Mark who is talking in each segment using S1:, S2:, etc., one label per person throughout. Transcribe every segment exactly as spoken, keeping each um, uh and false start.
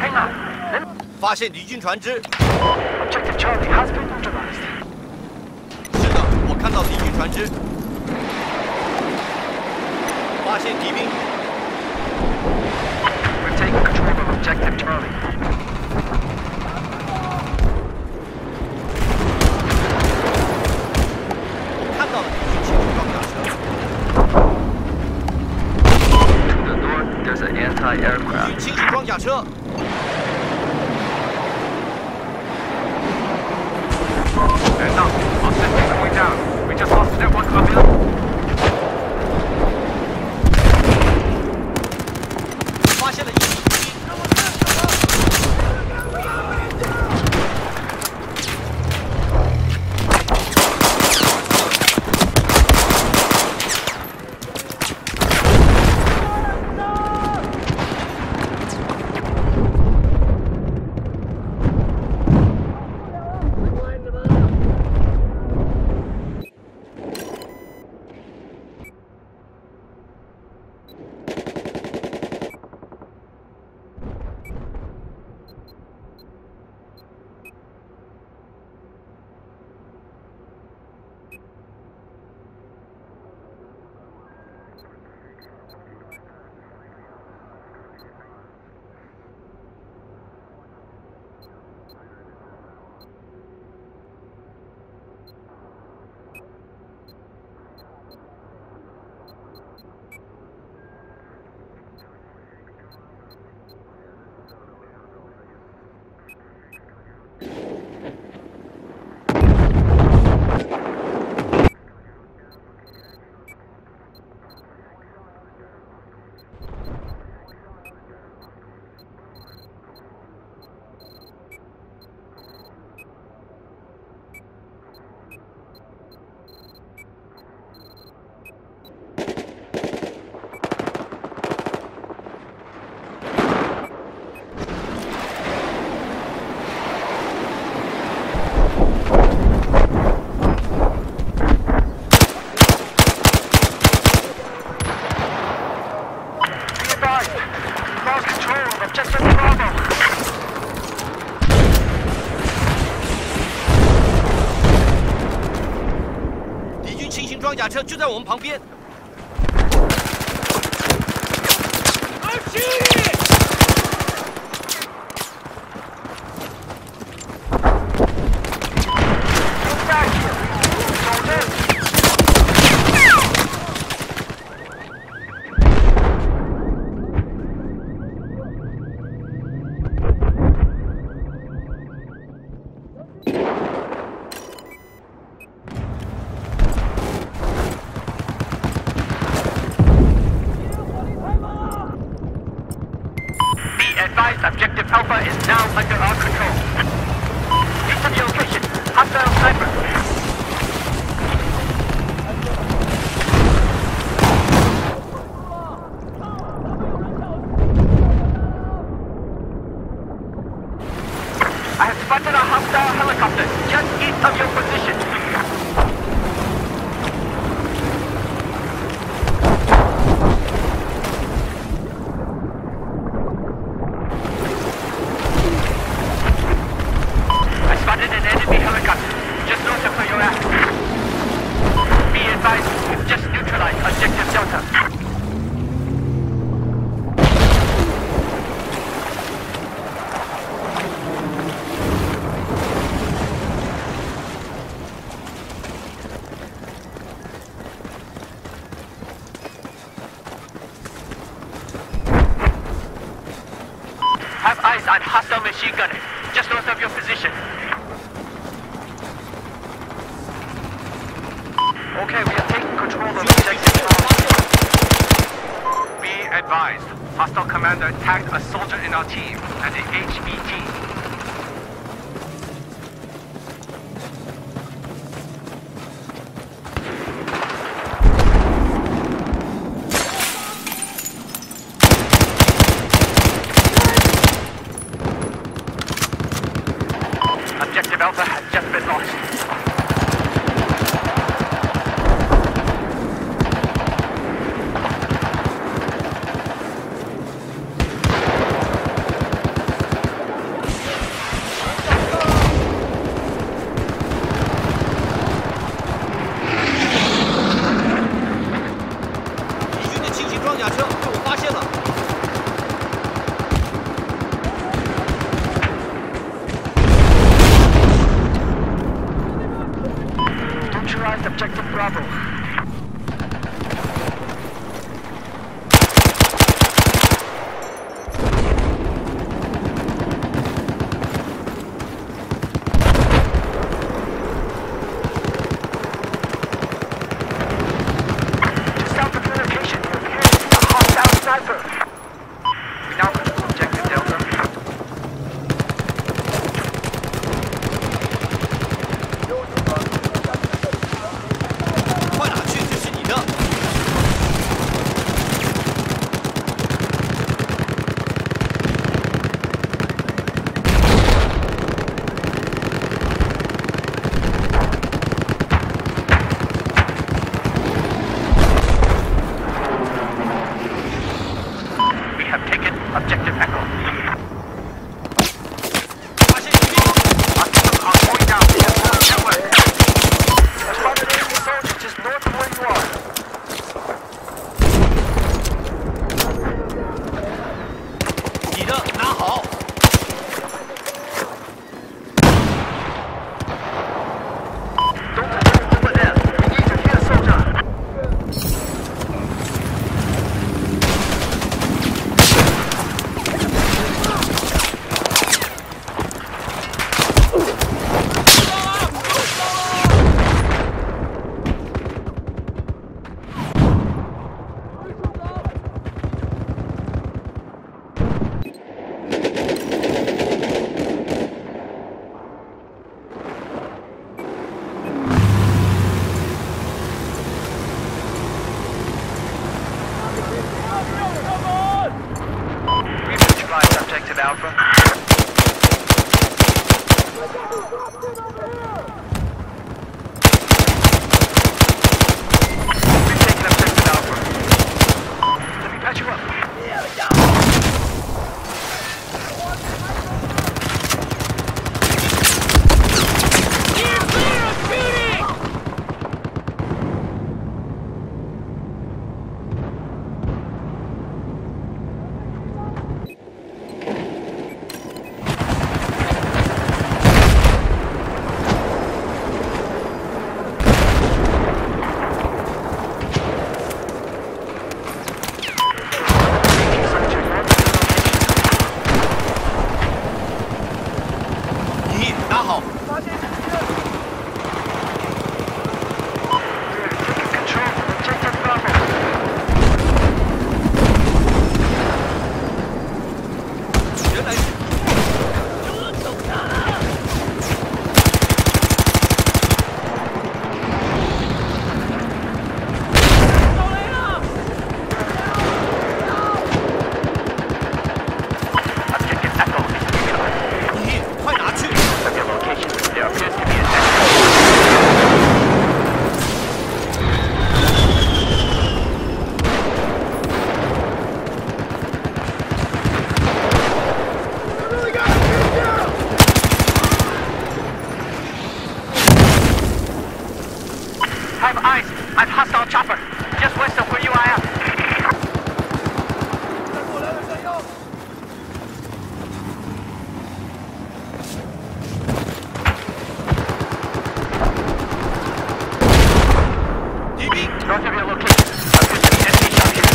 S1: 发现敌军船只。
S2: Objective Charlie has been neutralized.
S1: 是的，我看到敌军船只。发现敌兵。
S2: We're taking control of Objective Charlie.
S1: 我看到了敌军轻型装甲车。
S2: To the north, there's an anti-aircraft.
S1: 敌军轻型装甲车。
S2: And now, our systems are going down. We just lost network available.
S1: 发现了一批敌兵。装甲车就在我们旁边。二七！下去，走着。
S2: Objective Alpha is now under our control. East of your location, hostile sniper. I have spotted a hostile helicopter just east of your position. Have eyes on hostile machine gunner, just north of your position. Okay, we are taking control of objective. Be advised, hostile commander attacked a soldier in our team and a H E T. Objective Alpha has just been lost.
S1: 你的拿好。
S2: Don't let them over there. We need to hear soldier. We've neutralized objective Alpha. We've taken objective Alpha. Let me patch you up. Have eyes. I've hostile chopper. Just west of where you are at. North of your location. Appears to be enemy shot here.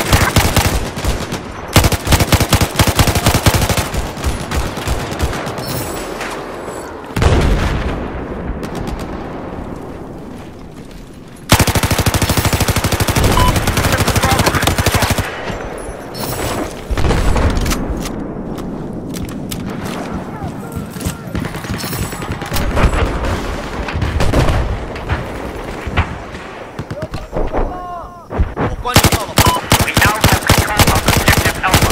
S2: We now have control of objective Alpha.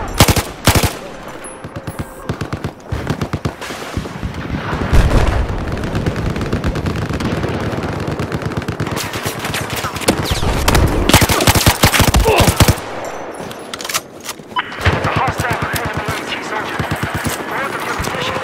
S2: The hostile enemy AT soldier. North of your position.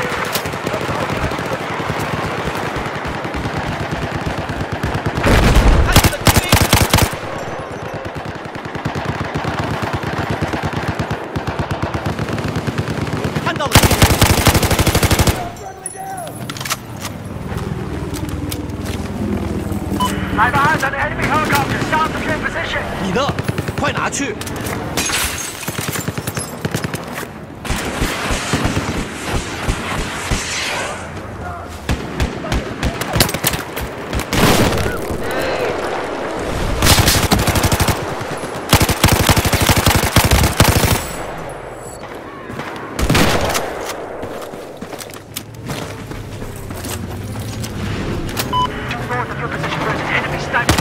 S2: I've eyes on enemy helicopter south of your position.
S1: 你的，快拿去！
S2: North of your position, there's an enemy sniper.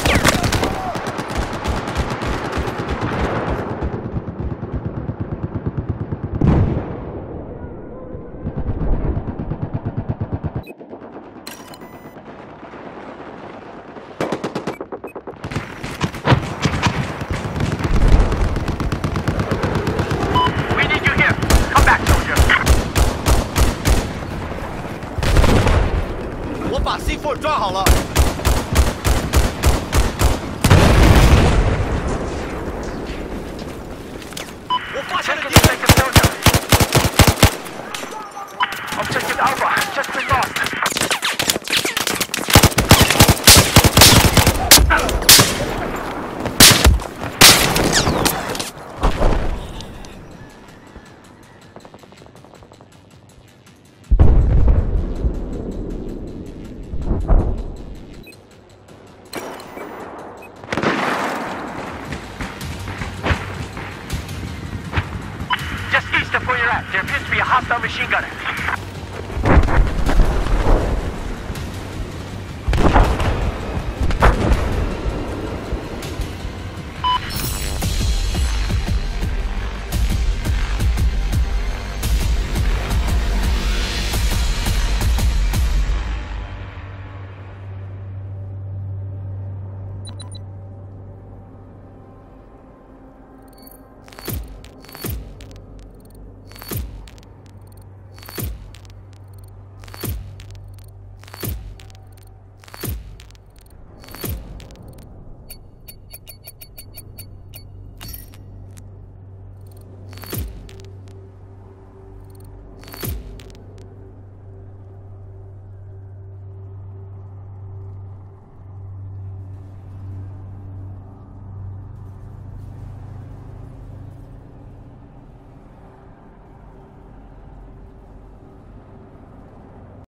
S2: We need you here. Come back, soldier.
S1: 我把 C 四 抓好了。我发现了敌人。
S2: There appears to be a hostile machine gunner.